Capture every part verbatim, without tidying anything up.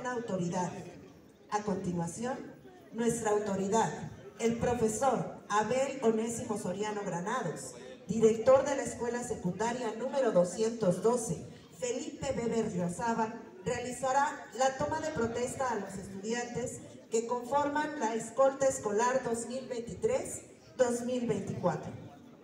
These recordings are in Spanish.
una autoridad. A continuación, nuestra autoridad, el profesor Abel Onésimo Soriano Granados, director de la Escuela Secundaria número doscientos doce, Felipe B. Berriozábal, realizará la toma de protesta a los estudiantes que conforman la escolta escolar dos mil veintitrés dos mil veinticuatro.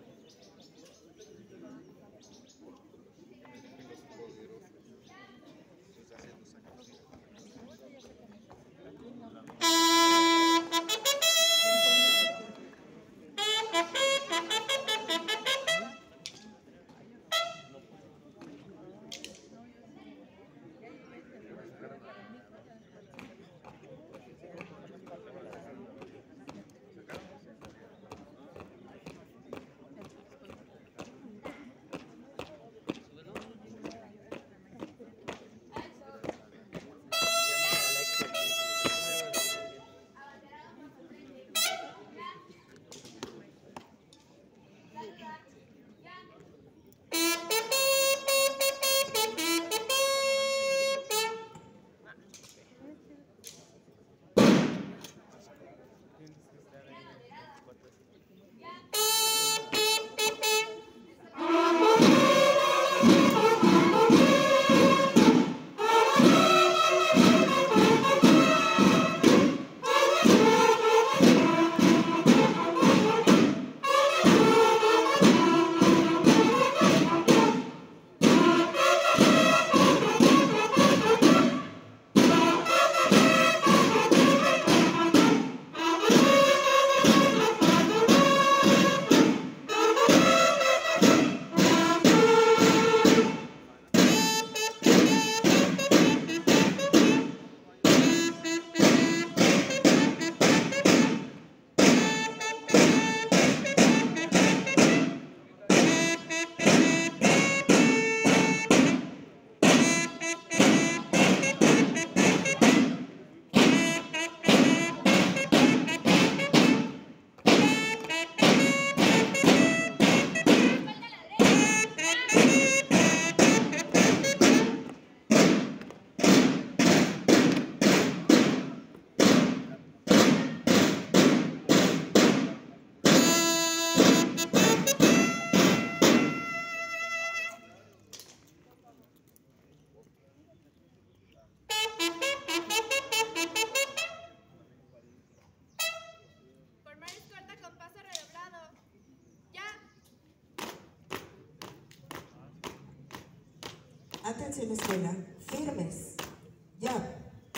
Atención escuela, firmes, ya.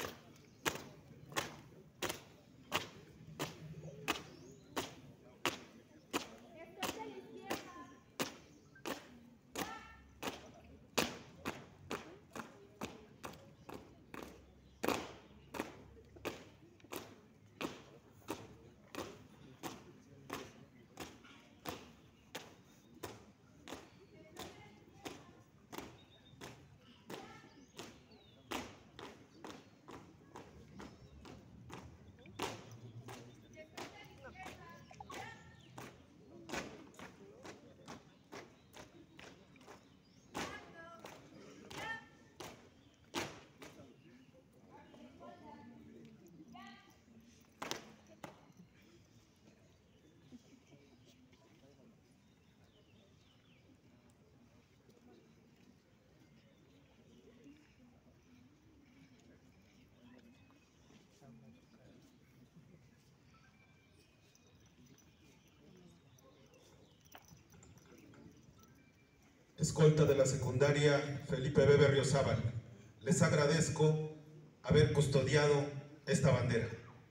Escolta de la secundaria Felipe B. Berriozábal, les agradezco haber custodiado esta bandera.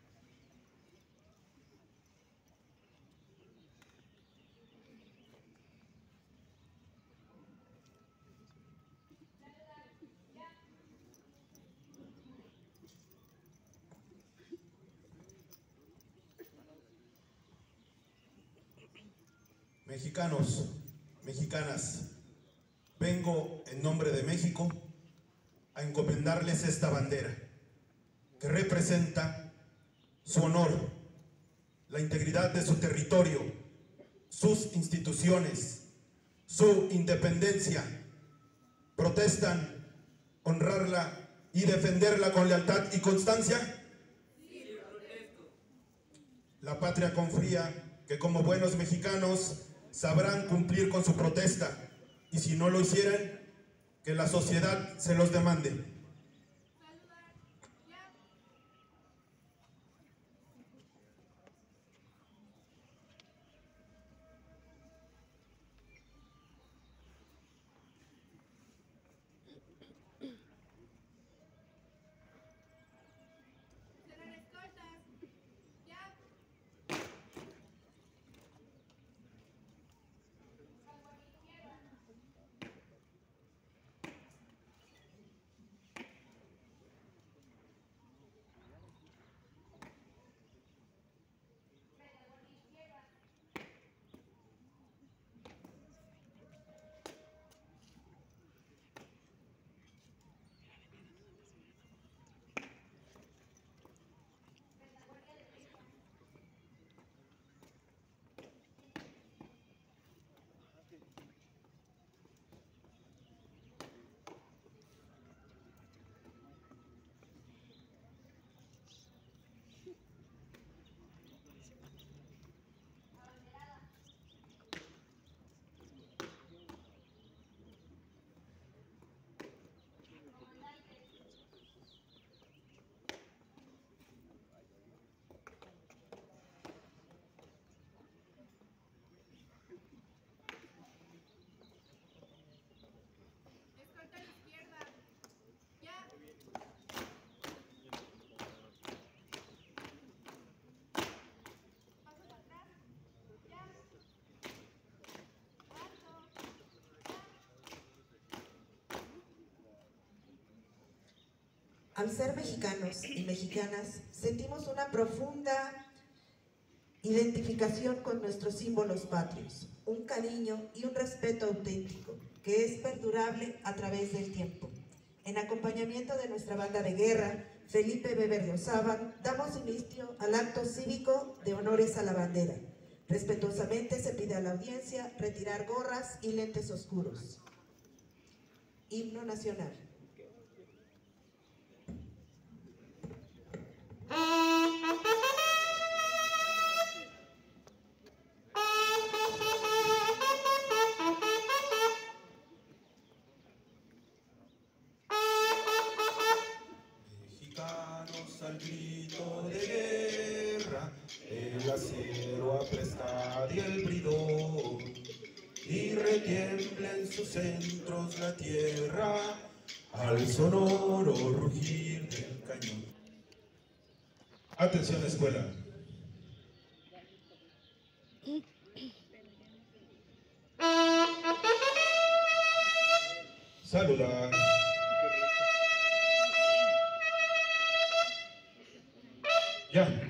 Mexicanos, mexicanas, vengo en nombre de México a encomendarles esta bandera que representa su honor, la integridad de su territorio, sus instituciones, su independencia. Protestan honrarla y defenderla con lealtad y constancia? Sí, protesto. La patria confía que como buenos mexicanos sabrán cumplir con su protesta, y si no lo hicieran, que la sociedad se los demande. Al ser mexicanos y mexicanas, sentimos una profunda identificación con nuestros símbolos patrios, un cariño y un respeto auténtico que es perdurable a través del tiempo. En acompañamiento de nuestra banda de guerra, Felipe B. Berriozábal, damos inicio al acto cívico de honores a la bandera. Respetuosamente se pide a la audiencia retirar gorras y lentes oscuros. Himno nacional. Mexicanos al grito de guerra, el acero apresta y el bridón, y retiembla en sus centros la tierra al sonoro rugir del cañón. Atención, escuela. Saludar. Ya.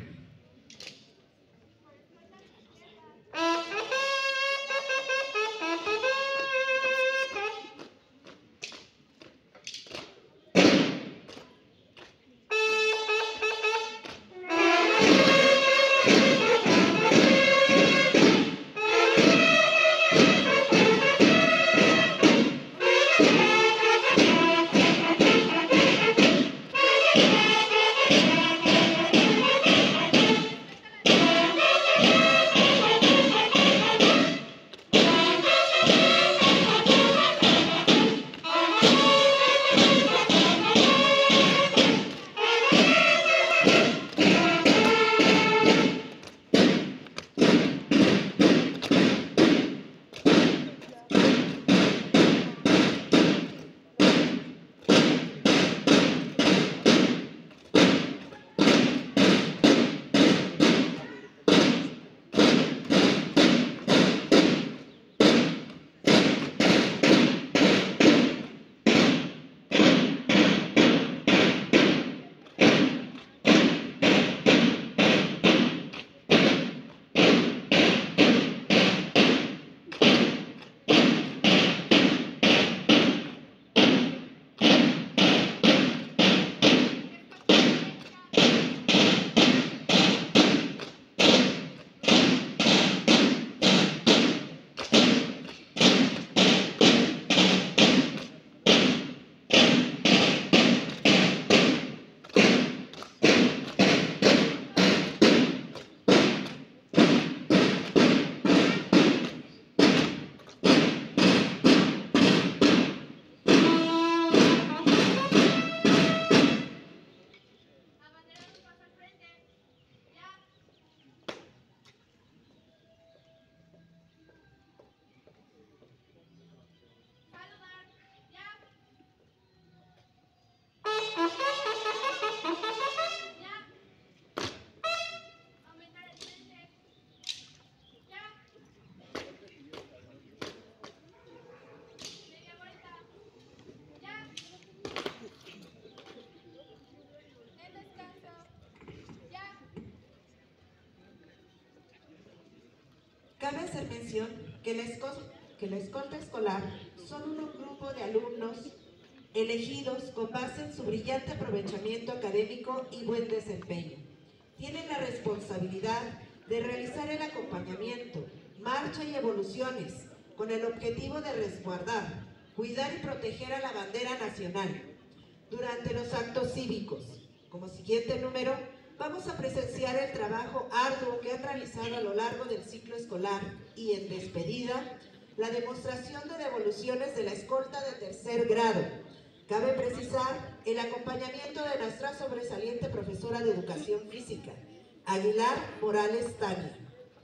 Cabe hacer mención que la, que la escolta escolar son un grupo de alumnos elegidos con base en su brillante aprovechamiento académico y buen desempeño. Tienen la responsabilidad de realizar el acompañamiento, marcha y evoluciones con el objetivo de resguardar, cuidar y proteger a la bandera nacional durante los actos cívicos. Como siguiente número, vamos a presenciar el trabajo arduo que han realizado a lo largo del ciclo escolar y en despedida, la demostración de devoluciones de la escolta de tercer grado. Cabe precisar el acompañamiento de nuestra sobresaliente profesora de Educación Física, Aguilar Morales Tania.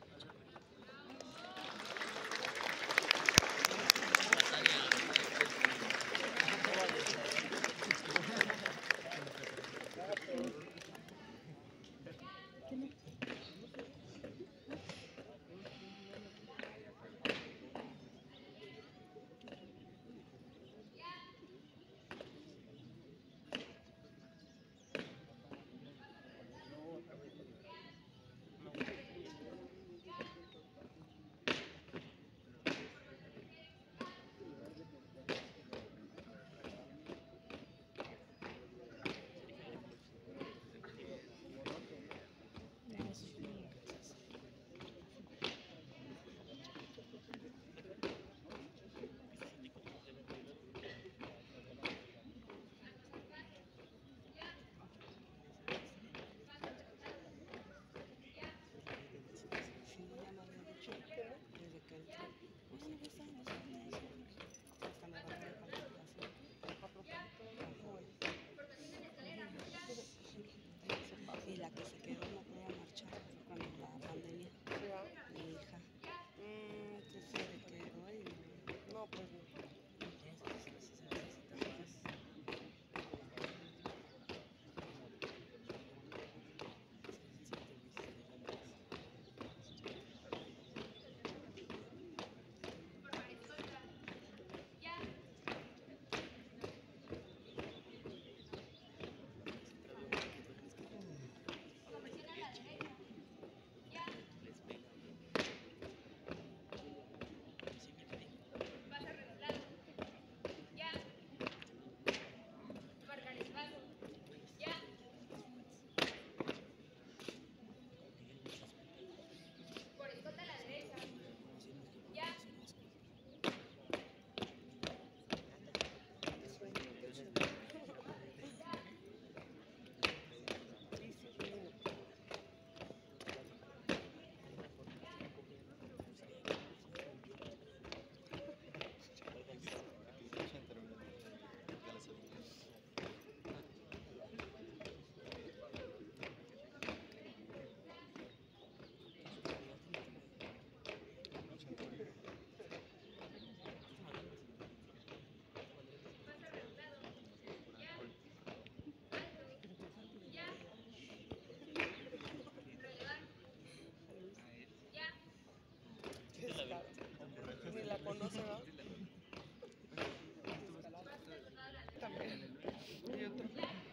Y la que se quedó no podía marchar con la pandemia, mi hija. Mm, entonces se quedó y no, pues no. Ni la conoce, ¿no? También. Y otro.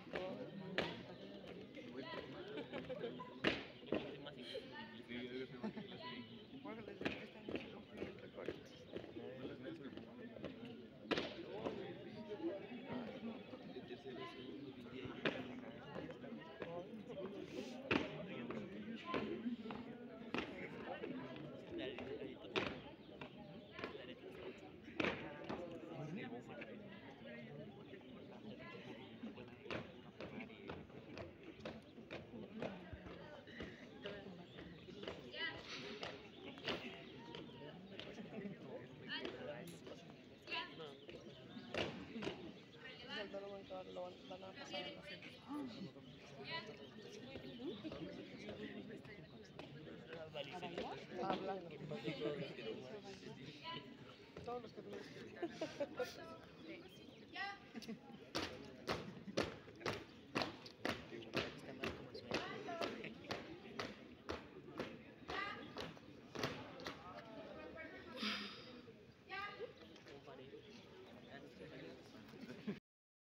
Bueno, les digo que están en un recorte. Lo van a pasar a la gente. Hablan. Todos los que